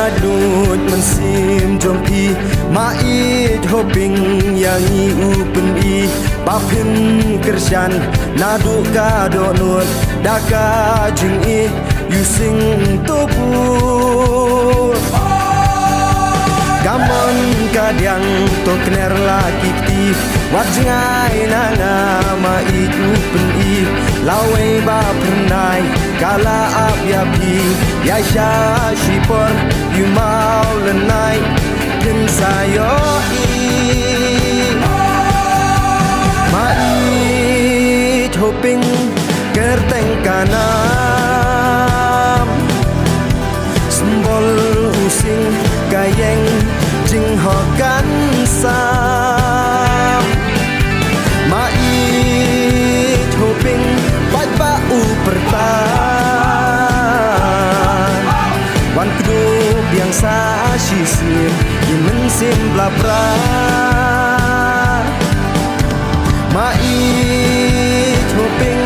lut mensim jompi mait hoping yang i upen i bapin kersan nadu ka do nut daka jing i using topu gamon kadang to kner laki ti wajngai nanga mai upen i lawe ba pernai kala abyapi ya sha shipor you mau lenai pin sayo i mai hoping kerteng kanam simbol using kayeng jing hokan sam mai hoping bai ba u pertan wan keduk yang sa sisim di mensim blabra mai hoping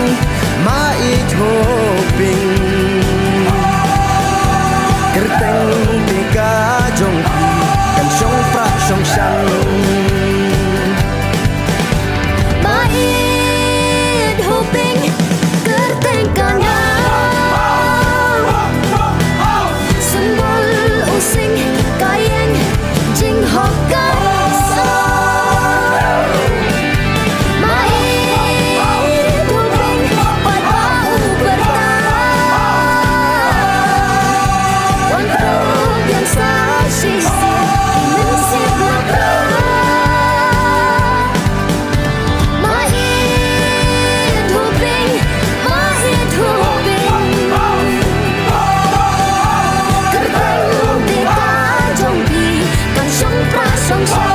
kerteng tika jongpi kan song pra song sang mait hoping kerteng kana simbol using kayeng jing hokan song